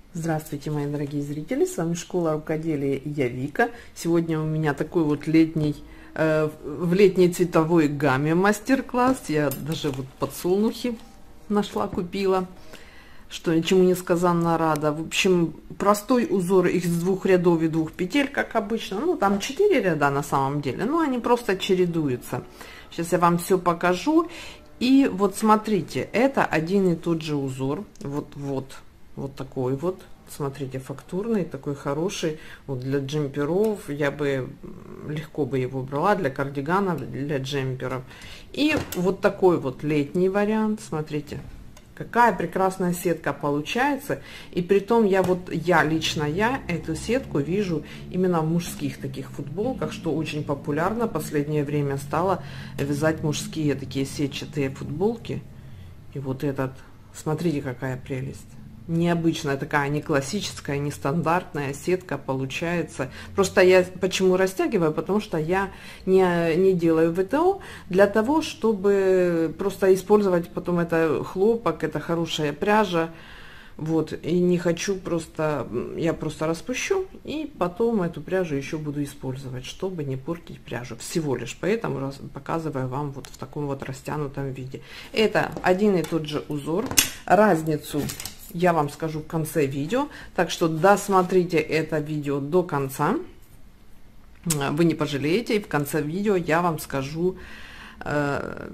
Здравствуйте, мои дорогие зрители, с вами Школа рукоделия и я Вика. Сегодня у меня такой вот летний, в летней цветовой гамме мастер-класс. Я даже вот подсолнухи нашла, купила, что ничему несказанно рада. В общем, простой узор из 2 рядов и 2 петель, как обычно. Ну, там 4 ряда на самом деле, но они просто чередуются. Сейчас я вам все покажу. И вот смотрите, это один и тот же узор. Вот такой вот, смотрите, фактурный, такой хороший, вот для джемперов. Я бы легко бы его брала, для кардиганов, для джемперов. И вот такой вот летний вариант, смотрите, какая прекрасная сетка получается. И притом лично я эту сетку вижу именно в мужских таких футболках, что очень популярно. В последнее время стало вязать мужские такие сетчатые футболки. И вот этот, смотрите, какая прелесть. Необычная такая, не классическая, не стандартная сетка получается. Просто я почему растягиваю, потому что я не делаю ВТО для того, чтобы просто использовать потом это хлопок, это хорошая пряжа. Вот, и не хочу я просто распущу, и потом эту пряжу еще буду использовать, чтобы не портить пряжу. Всего лишь поэтому показываю вам вот в таком вот растянутом виде. Это один и тот же узор. Разницу я вам скажу в конце видео, так что досмотрите это видео до конца, вы не пожалеете, и в конце видео я вам скажу, в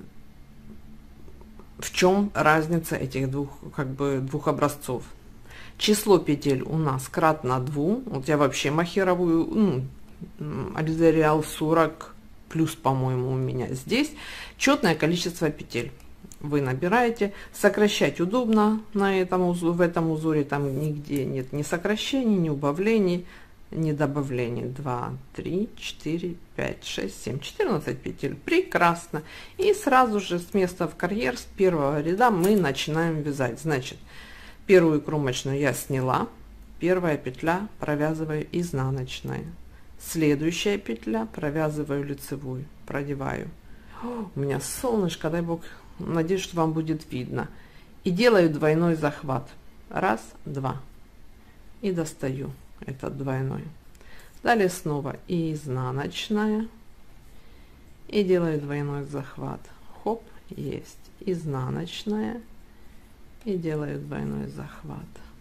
чем разница этих двух образцов. Число петель у нас кратно 2, вот я вообще махеровую, Alizé Real 40 плюс, по-моему, у меня здесь четное количество петель. Вы набираете, сокращать удобно в этом узоре, там нигде нет ни сокращений, ни убавлений, ни добавлений. 2, 3, 4, 5, 6, 7, 14 петель. Прекрасно. И сразу же с места в карьер, с первого ряда мы начинаем вязать. Значит, первую кромочную я сняла, первая петля провязываю изнаночной, следующая петля провязываю лицевую, продеваю. У меня солнышко, дай бог. Надеюсь, что вам будет видно. И делаю двойной захват. 1, 2. И достаю этот двойной. Далее снова и изнаночная. И делаю двойной захват. Хоп, есть. Изнаночная. И делаю двойной захват.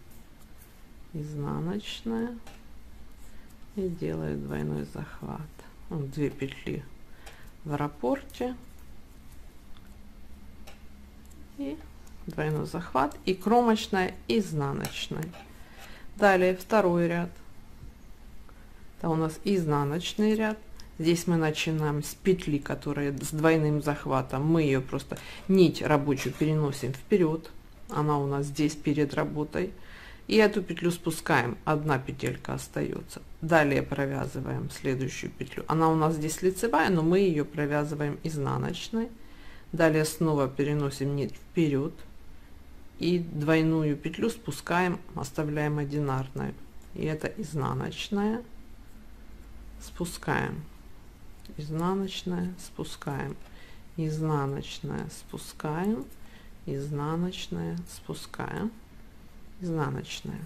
Изнаночная. И делаю двойной захват. Вот 2 петли в раппорте. И двойной захват, и кромочная, изнаночная. Далее второй ряд. Это у нас изнаночный ряд. Здесь мы начинаем с петли, которая с двойным захватом. Мы ее просто нить рабочую переносим вперед. Она у нас здесь перед работой. И эту петлю спускаем. Одна петелька остается. Далее провязываем следующую петлю. Она у нас здесь лицевая, но мы ее провязываем изнаночной. Далее снова переносим нить вперед и двойную петлю спускаем, оставляем одинарную. И это изнаночная, спускаем, изнаночная, спускаем, изнаночная, спускаем, изнаночная, спускаем, изнаночная.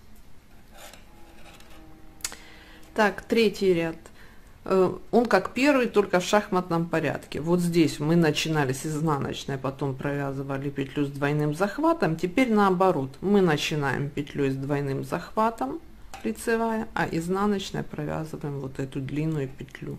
Так, третий ряд. Он как первый, только в шахматном порядке. Вот здесь мы начинали с изнаночной, потом провязывали петлю с двойным захватом. Теперь наоборот, мы начинаем петлей с двойным захватом, лицевая, а изнаночной провязываем вот эту длинную петлю.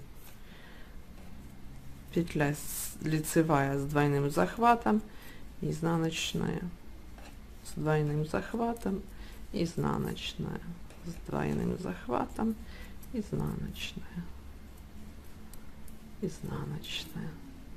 Петля лицевая с двойным захватом, изнаночная с двойным захватом, изнаночная с двойным захватом, изнаночная. Изнаночная,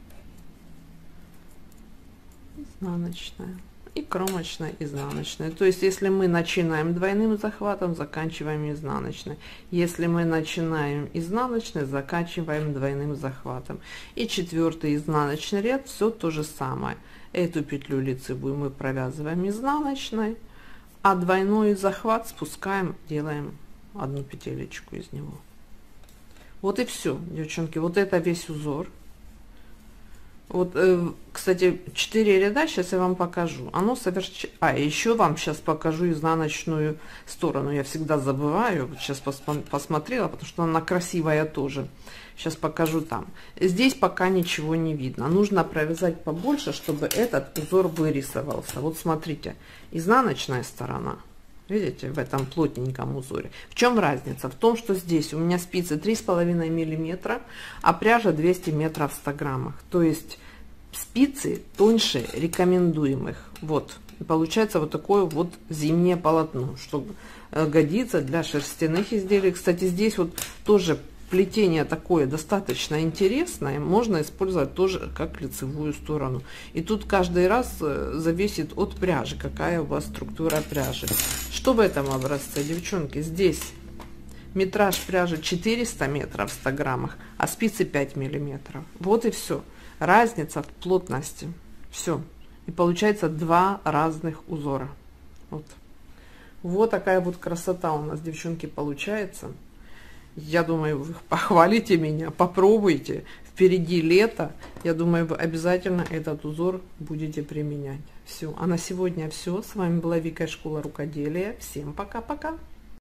изнаночная и кромочная, изнаночная. То есть если мы начинаем двойным захватом, заканчиваем изнаночной. Если мы начинаем изнаночной, заканчиваем двойным захватом. И четвертый изнаночный ряд все то же самое. Эту петлю лицевую мы провязываем изнаночной, а двойной захват спускаем, делаем одну петелечку из него. Вот и все, девчонки, вот это весь узор. Вот, кстати, 4 ряда, сейчас я вам покажу. Оно совершенно... еще вам сейчас покажу изнаночную сторону. Я всегда забываю. Вот сейчас посмотрела, потому что она красивая тоже. Сейчас покажу там. Здесь пока ничего не видно. Нужно провязать побольше, чтобы этот узор вырисовался. Вот смотрите, изнаночная сторона. Видите, в этом плотненьком узоре. В чем разница? В том, что здесь у меня спицы 3,5 миллиметра, а пряжа 200 метров в 100 граммах. То есть спицы тоньше рекомендуемых. Вот. И получается вот такое вот зимнее полотно, что годится для шерстяных изделий. Кстати, здесь вот тоже плетение такое достаточно интересное, можно использовать тоже как лицевую сторону. И тут каждый раз зависит от пряжи, какая у вас структура пряжи. Что в этом образце, девчонки? Здесь метраж пряжи 400 метров в 100 граммах, а спицы 5 миллиметров. Вот и все. Разница в плотности. Все. И получается 2 разных узора. Вот. Вот такая вот красота у нас, девчонки, получается. Я думаю, вы похвалите меня, попробуйте. Впереди лето. Я думаю, вы обязательно этот узор будете применять. Все. А на сегодня все. С вами была Вика из школы рукоделия. Всем пока-пока.